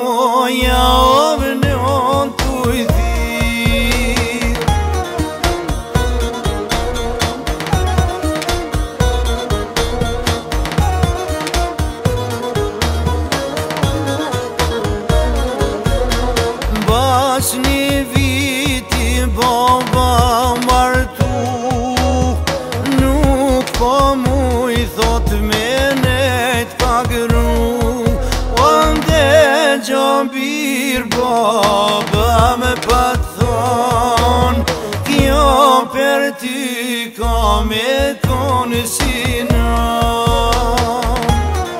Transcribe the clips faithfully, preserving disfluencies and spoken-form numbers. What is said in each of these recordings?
goja o vënon t'u i thirë. Bas një viti baba martu, nuk po mu i thot me nejt pagru. Gjambir baba me pat thon, kjo për ty ka me konë si nam.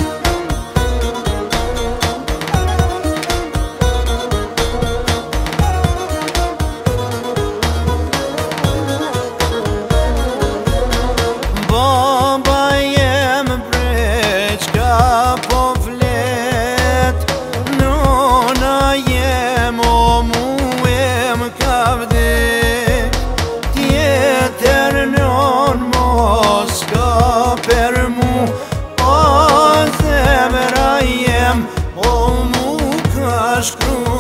Baba jem breq ka po flet, nona jem o mu em ka vdek. Tjetër non mos ka për mu, o zemra jem o mu ka shkru mu.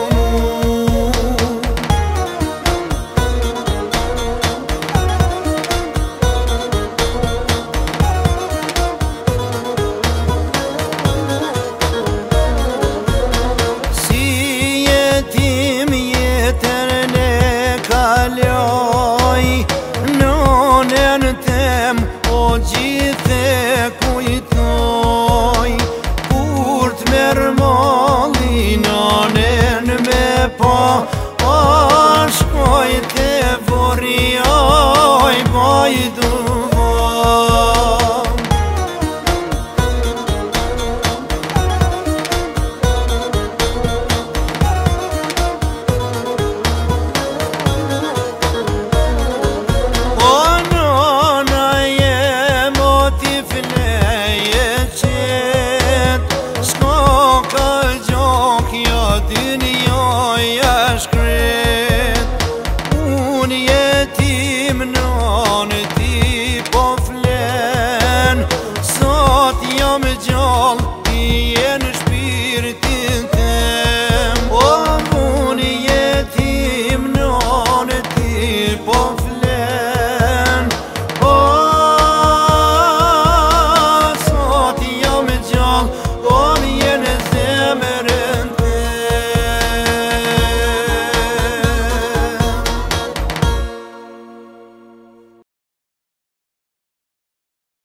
Nonen tem o gjithë kujtoj, kur t'merë molli nonen me po, o shkoj te vori, oj boj duvom. Scream